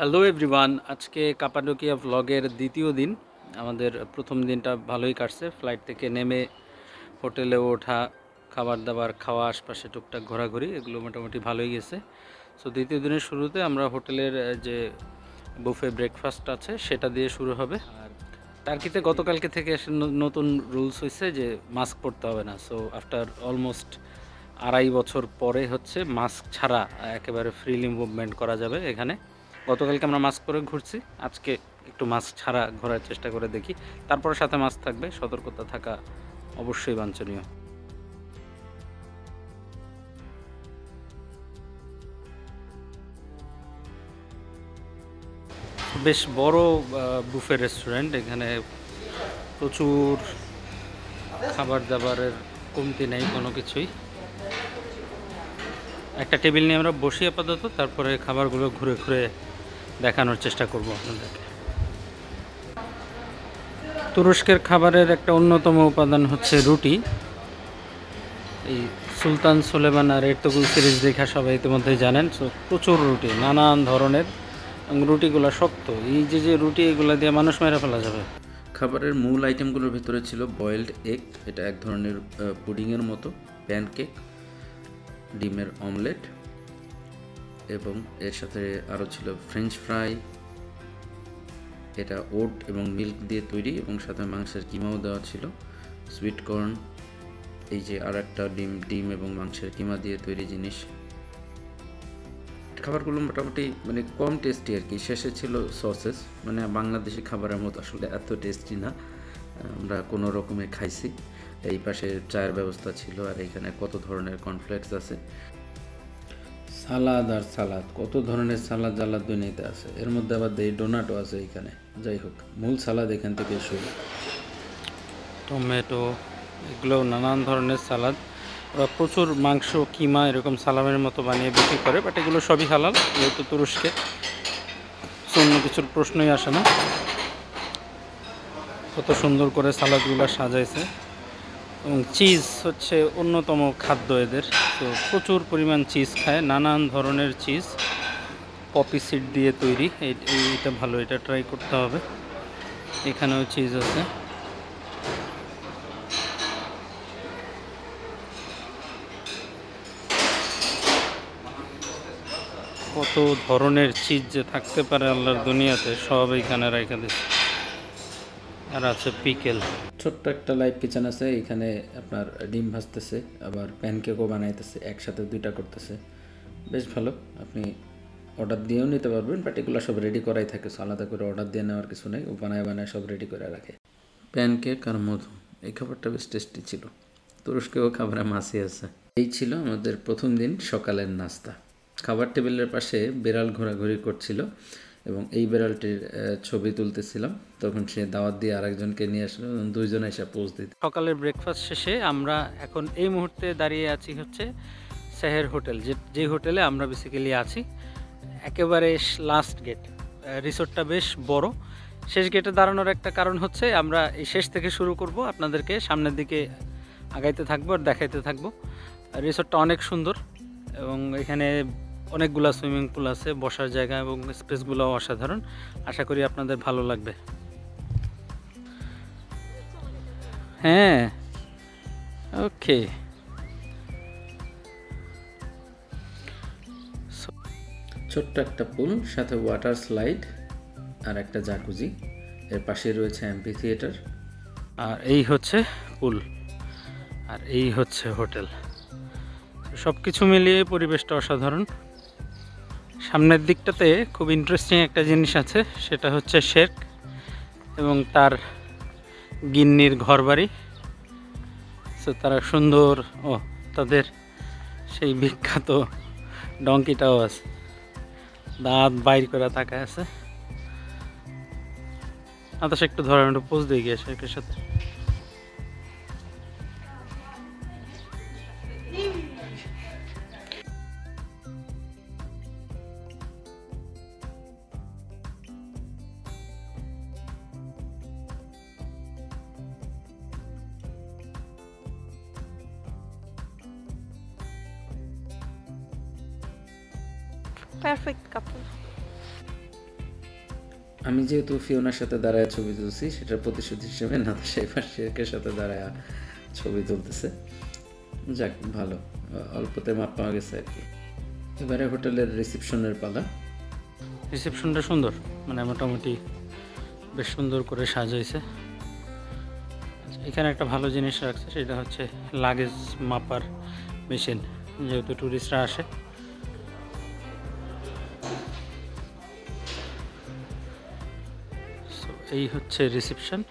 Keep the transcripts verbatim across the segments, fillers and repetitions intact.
Hello everyone, আজকে কাপাডোকিয়া ভ্লগের দ্বিতীয় দিন। আমাদের প্রথম দিনটা ভালোই কাটছে। ফ্লাইট থেকে নেমে হোটেলে ওঠা, খাবার দাবার খাওয়া, আশপাশে টুকটাক ঘোরাঘুরি, এগুলো মোটামুটি ভালোই গেছে। সো দ্বিতীয় দিনের শুরুতে আমরা হোটেলের যে বুফে ব্রেকফাস্ট আছে সেটা দিয়ে শুরু হবে। আর টার্কিতে গতকালকে থেকে নতুন রুলস হয়েছে যে মাস্ক পরতে হবে না। সো আফটার অলমোস্ট আড়াই বছর পরে হচ্ছে মাস্ক ছাড়া একেবারে ফ্রিলি মুভমেন্ট করা যাবে এখানে। গতকালকে আমরা মাস্ক পরে ঘুরছি, আজকে একটু মাস্ক ছাড়া ঘোরার চেষ্টা করে দেখি। তারপর সাথে মাস্ক থাকবে, সতর্কতা থাকা অবশ্যই বাঞ্ছনীয়। বেশ বড় বুফে রেস্টুরেন্ট, এখানে প্রচুর খাবার দাবারের কমতি নেই কোনো কিছুই। একটা টেবিল নিয়ে আমরা বসি আপাতত, তারপরে খাবারগুলো ঘুরে ঘুরে দেখানোর চেষ্টা করব আপনাদেরকে। তুরস্কের খাবারের একটা অন্যতম উপাদান হচ্ছে রুটি। এই সুলতান সুলেমান আর এরতুগরুল সিরিজ দেখা সবাই ইতিমধ্যেই জানেন। সো প্রচুর রুটি, নানান ধরনের, এবং রুটিগুলো শক্ত। এই যে যে রুটি, এগুলো দিয়ে মানুষ মেরে ফেলা যাবে। খাবারের মূল আইটেমগুলোর ভিতরে ছিল বয়েলড এগ, এটা এক ধরনের পুডিংয়ের মতো, প্যানকেক, ডিমের অমলেট, এবং এর সাথে আরও ছিল ফ্রেঞ্চ ফ্রাই। এটা ওট এবং মিল্ক দিয়ে তৈরি, এবং সাথে মাংসের কিমাও দেওয়া ছিল, সুইট কর্ন, এই যে আর একটা ডিম ডিম এবং মাংসের কিমা দিয়ে তৈরি জিনিস। খাবারগুলো মোটামুটি মানে কম টেস্টি আর কি। শেষে ছিল সসেস, মানে বাংলাদেশি খাবারের মতো আসলে এত টেস্টি না, আমরা কোনো রকমে খাইছি। এই পাশে চায়ের ব্যবস্থা ছিল, আর এখানে কত ধরনের কর্নফ্লেক্স আছে, সালাদ আর সালাদ, কত ধরনের সালাদ জালাদ দুনিয়াতে আছে। এর মধ্যে আবার এই ডোনাটও আছে এখানে। যাই হোক, মূল সালাদ এখান থেকে শুরু। টমেটো, এগুলো নানান ধরনের সালাদ। ওরা প্রচুর মাংস, কিমা এরকম সালামের মতো বানিয়ে বিক্রি করে, বাট এগুলো সবই হালাল যেহেতু তুরস্কে, অন্য কিছুর প্রশ্নই আসে না। কত সুন্দর করে সালাদগুলো সাজাইছে, এবং চিজ হচ্ছে অন্যতম খাদ্য এদের। তো প্রচুর পরিমাণ চিজ খায়, নানান ধরনের চিজ, পপি সিড দিয়ে তৈরি। এইটা ভালো, এটা ট্রাই করতে হবে। এখানেও চিজ আছে। কত ধরনের চিজ যে থাকতে পারে আল্লাহর দুনিয়াতে, সব এইখানে রেখে দিচ্ছে। আর আছে পিকেল। ছোট্ট একটা লাইভ কিচেন আছে, এখানে আপনার ডিম ভাজতেছে, আবার প্যানকেকও বানাইতেছে, একসাথে দুইটা করতেছে। বেশ ভালো, আপনি অর্ডার দিয়েও নিতে পারবেন, বাট এগুলো সব রেডি করাই থাকে, আলাদা করে অর্ডার দিয়ে নেওয়ার কিছু নেই, ও বানায় বানায় সব রেডি করে রাখে। প্যানকেক আর মধু, এই খাবারটা বেশ টেস্টি ছিল। তুরস্কেও খাবারে মাছি আছে। এই ছিল আমাদের প্রথম দিন সকালের নাস্তা। খাবার টেবিলের পাশে বিড়াল ঘোরাঘুরি করছিল, এবং এই বিড়ালটির ছবি তুলতেছিলাম, তখন সে দাওয়াত দিয়ে আরেকজনকে নিয়ে আসলো, দুইজনে এসে পোজ দিতে। সকালের ব্রেকফাস্ট শেষে আমরা এখন এই মুহূর্তে দাঁড়িয়ে আছি হচ্ছে সেহের হোটেল, যে যে হোটেলে আমরা বেসিক্যালি আছি। একেবারে লাস্ট গেট, রিসোর্টটা বেশ বড়। শেষ গেটে দাঁড়ানোর একটা কারণ হচ্ছে আমরা এই শেষ থেকে শুরু করব, আপনাদেরকে সামনের দিকে আগাইতে থাকবো আর দেখাইতে থাকবো। রিসোর্টটা অনেক সুন্দর, এবং এখানে অনেকগুলা সুইমিং পুল আছে, বসার জায়গা, এবং স্পেসগুলোও অসাধারণ। আশা করি আপনাদের ভালো লাগবে। হ্যাঁ, ওকে। ছোট্ট একটা পুল, সাথে ওয়াটার স্লাইড আর একটা জাকুজি, এর পাশে রয়েছে অ্যাম্পি থিয়েটার। আর এই হচ্ছে পুল, আর এই হচ্ছে হোটেল। সব কিছু মিলিয়ে পরিবেশটা অসাধারণ। সামনের দিকটাতে খুব ইন্টারেস্টিং একটা জিনিস আছে, সেটা হচ্ছে শেখ এবং তার গিন্নির ঘরবাড়ি। সো তারা সুন্দর, ও তাদের সেই বিখ্যাত ডঙ্কিটাও আছে, দাঁত বাইর করে তাকায় আছে। আতাশ একটু ধরেন, একটু পোজ দিয়ে গিয়ে শেখের সাথে। Perfect couple. আমি যেহেতু ফিওনার সাথে দাঁড়ায় ছবি তুলছি, সেটার প্রতিশোধ হিসেবে না সেই শেখের সাথে দাঁড়ায় ছবি তুলতেছে। যাক ভালো, অল্পতে মাপ পাওয়া গেছে আর কি। এবারে হোটেলের রিসেপশনের পালা। রিসেপশনটা সুন্দর, মানে মোটামুটি বেশ সুন্দর করে সাজাইছে। এখানে একটা ভালো জিনিস রাখছে, সেটা হচ্ছে লাগেজ মাপার মেশিন, যেহেতু ট্যুরিস্টরা আসে। সো এই হচ্ছে রিসেপশন।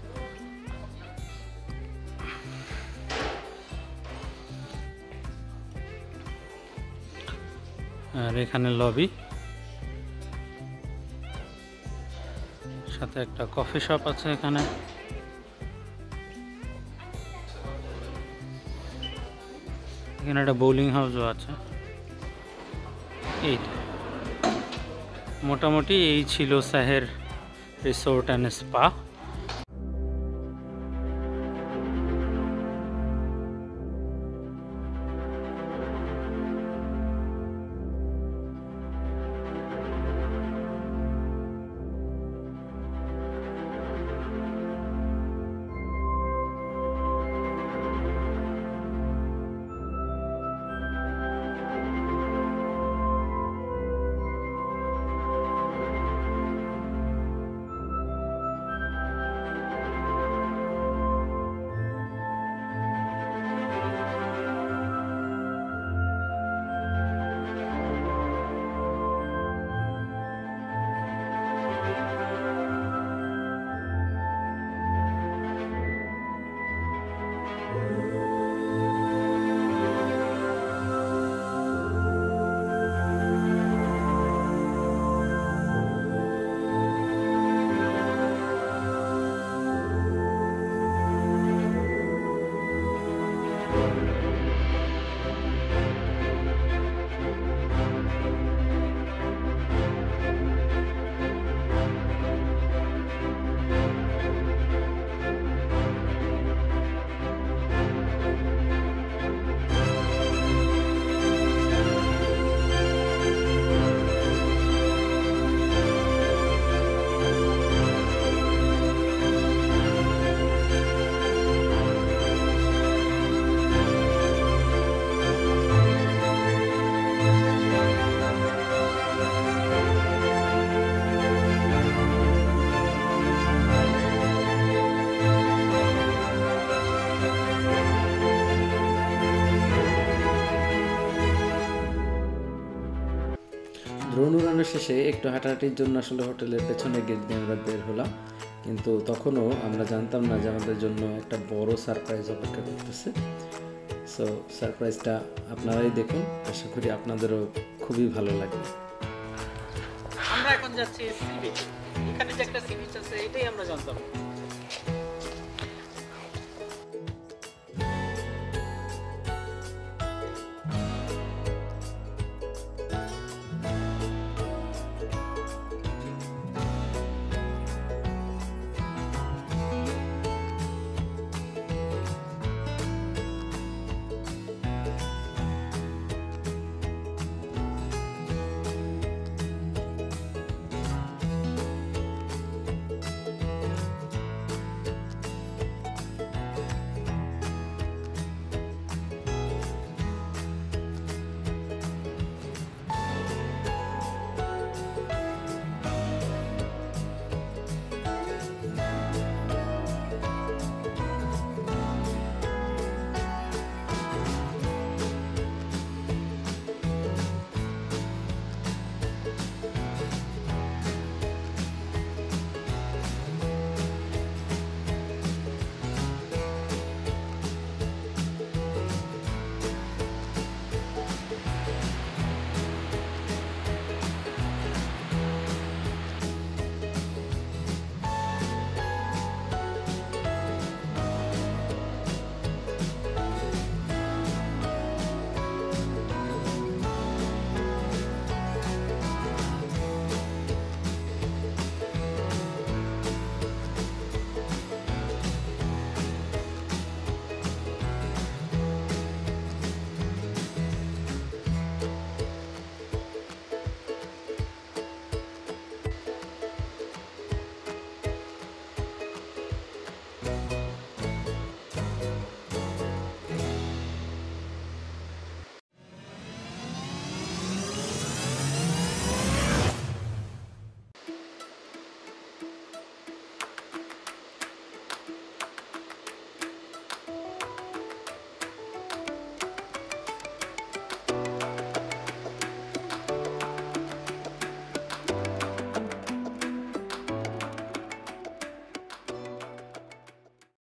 আর এখানে লবি, সাথে একটা কফি শপ আছে এখানে। এখানে একটা বোলিং হাউসও আছে। এই মোটামুটি এই ছিল Seher resort and spa. Drone উড়ানোর শেষে একটু হাঁটাহাঁটির জন্য আসলে হোটেলের পেছনে গেট দিয়ে আমরা বের হলাম, কিন্তু তখনও আমরা জানতাম না যে আমাদের জন্য একটা বড় সারপ্রাইজ অপেক্ষা করতেছে। সো সারপ্রাইজটা আপনারাই দেখুন, আশা করি আপনাদেরও খুবই ভালো লাগবে। আমরা এখন যাচ্ছি সি বিচ। এখানে যে একটা সি বিচ আছে এটাই আমরা জানতাম।